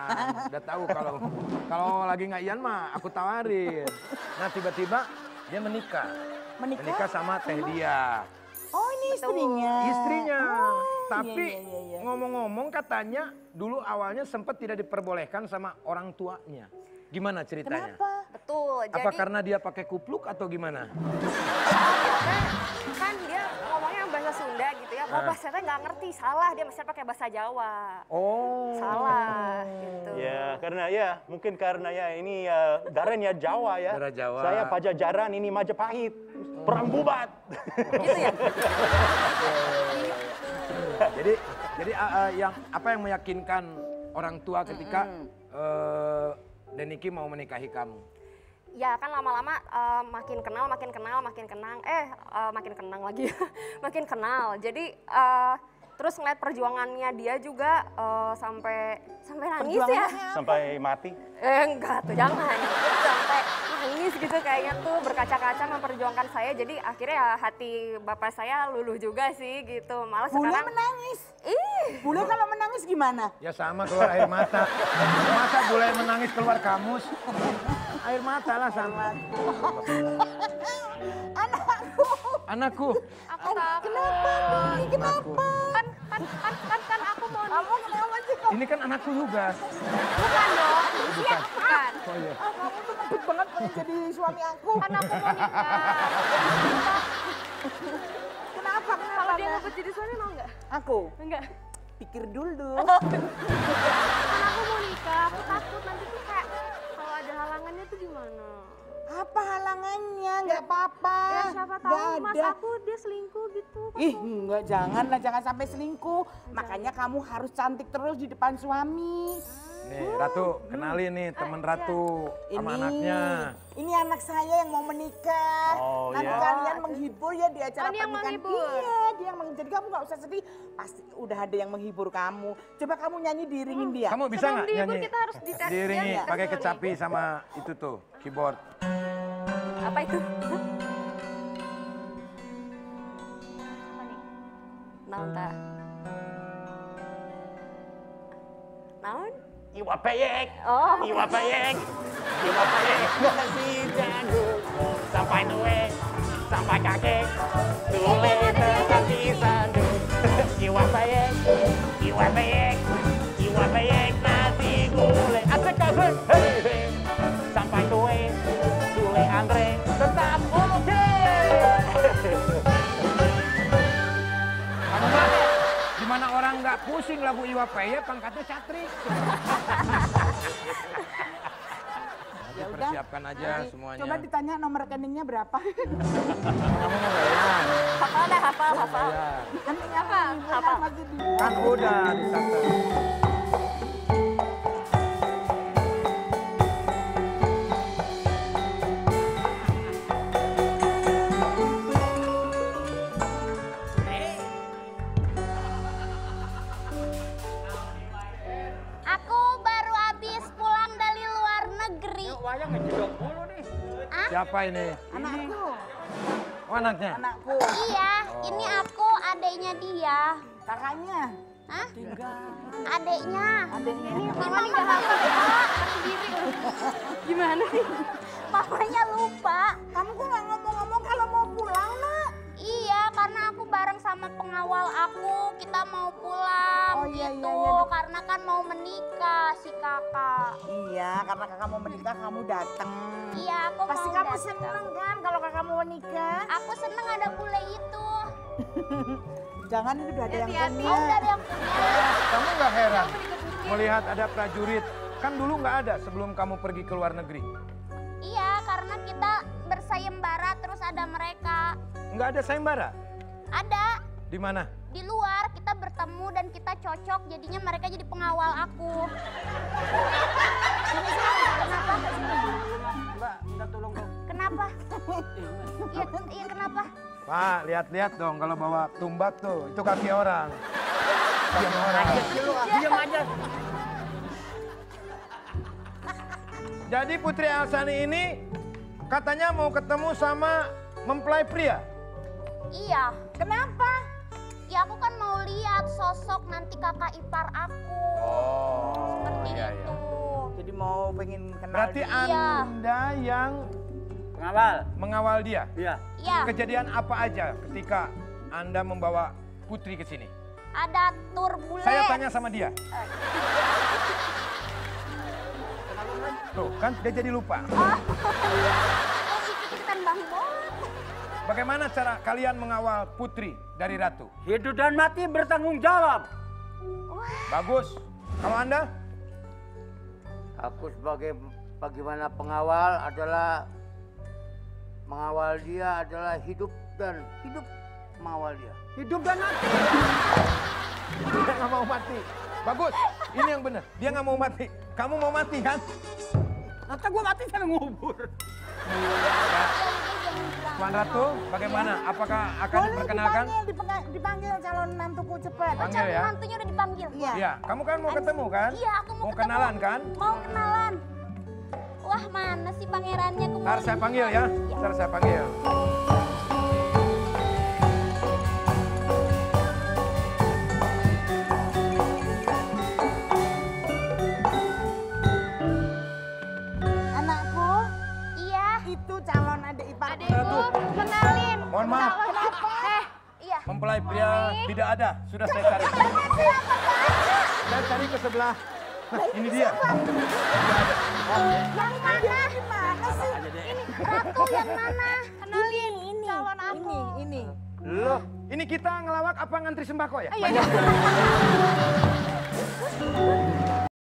Udah tahu kalau lagi nggak Ian mah aku tawarin. Nah tiba-tiba dia menikah. Menikah sama Teh Dia. Oh ini istrinya. Istrinya. Oh, Tapi iya. ngomong-ngomong katanya dulu awalnya sempat tidak diperbolehkan sama orang tuanya. Gimana ceritanya? Kenapa? Betul. Apa karena dia pakai kupluk atau gimana? Kan dia ngomongnya bahasa Sunda gitu ya. Mau bahasa saya nggak ngerti, salah. Dia mesti pakai bahasa Jawa. Oh. Salah gitu. Ya, mungkin karena ini Daren ya Jawa ya. Daerah Jawa. Saya Pajajaran, ini Majapahit. Perang bubat. Gitu ya? Jadi yang meyakinkan orang tua ketika Deniki mau menikahi kamu? Ya kan lama-lama makin kenal lagi. Makin kenal. Jadi terus ngeliat perjuangannya dia juga sampai nangis ya. Sampai mati? Enggak tuh, jangan. Sampai nangis gitu kayaknya tuh berkaca-kaca memperjuangkan saya. Jadi akhirnya ya hati bapak saya luluh juga sih gitu. Malah Bule sekarang menangis. Ih, Bule kalau menangis gimana? Ya sama keluar air mata. Masa boleh menangis keluar kamus? Air mata lah sama. Anakku. aku takut. Kenapa nih? Kenapa? Kan aku mau Kamu kenapa sih kok? Ini kan anakku juga. bukan dong. Iya, bukan. Oh iya. Kamu tuh ngebut banget pengen jadi suami aku. Kan aku mau nikah. Kenapa? Kalau dia ngebut jadi suami mau nggak? Aku Enggak. pikir dulu. Kan aku mau nikah, aku takut nanti tuh kayak kalau ada halangannya tuh gimana? Apa halangannya? Nggak apa-apa. Ya siapa tahu Nggak mas ada. aku dia selingkuh gitu. Ih, enggak, jangan sampai selingkuh. Makanya kamu harus cantik terus di depan suami. Nih Ratu, kenalin nih temen Ratu sama anaknya. Ini anak saya yang mau menikah. Oh, Nanti iya. kalian menghibur ya di acara Oh, dia yang pernikahan. menghibur? Iya, dia yang menghibur. Jadi kamu nggak usah sedih. Pasti udah ada yang menghibur kamu. Coba kamu nyanyi diiringin dia. Kamu bisa Sebelum nggak dihibur nyanyi? kita harus dites Diiringi dia. pakai kecapi sama itu tuh, keyboard. Apa itu? Naon ta? Naon? Iwa peyek, Oh. iwa peyek, masih jago sampai nue, sampai kakek, tule kaki sandung. Iwa peyek, nasi gulai, asik, hei, sampai tue, tule Andre, tetap oke. Kamu mah gimana orang nggak pusing lagu Iwa Peye pangkatnya catrik. Ya udah. Persiapkan aja Nanti semuanya. Coba ditanya nomor rekeningnya berapa. Kamu mau bayar? Hafal dah, hafal. Bayar. Nanti apa? Apa? Masih di... Kan udah dicatat. Aku baru habis pulang dari luar negeri. Wayang ngejedok mulu nih. Siapa ini? Anakku. Oh anaknya? Anakku. Iya, ini aku adeknya dia. Kakaknya. Hah? Tiga. Adeknya. Adiknya. Mama nih gak hafal ya, sendiri. Gimana nih? Papanya lupa. Kamu kok nggak ngomong-ngomong kalau mau pulang, Nak? Iya, karena aku bareng sama pengawal aku. Kita mau pulang Oh, iya, gitu. iya, iya. Karena kan mau menikah si kakak. Iya, karena kakak mau menikah kamu datang. Iya, aku Pasti mau kamu datang. seneng kan kalau kakak mau menikah? Aku seneng ada bule itu. Jangan itu udah ada yang Hati-hati. punya. Oh, udah ada yang punya. Kamu nggak heran Kamu dikebukin. melihat ada prajurit? Kan dulu nggak ada sebelum kamu pergi ke luar negeri. Iya, karena kita bersayembara terus ada mereka. Nggak ada sayembara? Ada. Di mana? Di luar kita bertemu dan kita cocok, jadinya mereka jadi pengawal aku. Kenapa? Mbak, minta tolong dong. Kenapa? Iya, iya kenapa? Pak, lihat-lihat dong kalau bawa tumbak tuh, itu kaki orang. Kaki orang. Diam aja. Jadi Putri Alsani ini katanya mau ketemu sama mempelai pria. Iya. Kenapa? Ya aku kan mau lihat sosok nanti kakak ipar aku. Oh, Seperti iya, itu. mau pengen kenal. Berarti dia. Anda yang mengawal dia? Iya. Iya. Kejadian apa aja ketika Anda membawa Putri ke sini? Ada turbulen. Saya tanya sama dia. Tuh, kan dia jadi lupa. Ikut-ikutan Bang Bon. Bagaimana cara kalian mengawal Putri dari Ratu? Hidup dan mati bertanggung jawab. Bagus. Kalau Anda? Aku sebagai bagaimana pengawal adalah mengawal dia adalah hidup dan hidup mengawal dia. Hidup dan mati. Dia nggak mau mati. Bagus. Ini yang benar. Dia nggak mau mati. Kamu mau mati kan? Nanti gue mati saya ngubur. Tuan Ratu, bagaimana? Apakah akan Boleh diperkenalkan? dipanggil calon mantuku cepat. Panggil ya. Mantunya udah dipanggil. Iya. Iya, kamu kan mau ketemu kan? Iya, aku mau ketemu. kenalan kan? Mau kenalan. Wah, mana sih pangerannya? Aku mau Ntar saya panggil ya. Iya. Ntar saya panggil. Anakku, Iya. itu calon adik ipar. Adekku, kenalin. Mohon maaf. Iya. Mempelai pria tidak ada. Sudah saya cari. Saya cari ke sebelah. Nah, ini dia. Yang mana? Gimana sih? Ini Ratu yang mana? Kenalin. Ini. Calon aku. Ini. Loh, ini kita ngelawak apa ngantri sembako ya? Iya.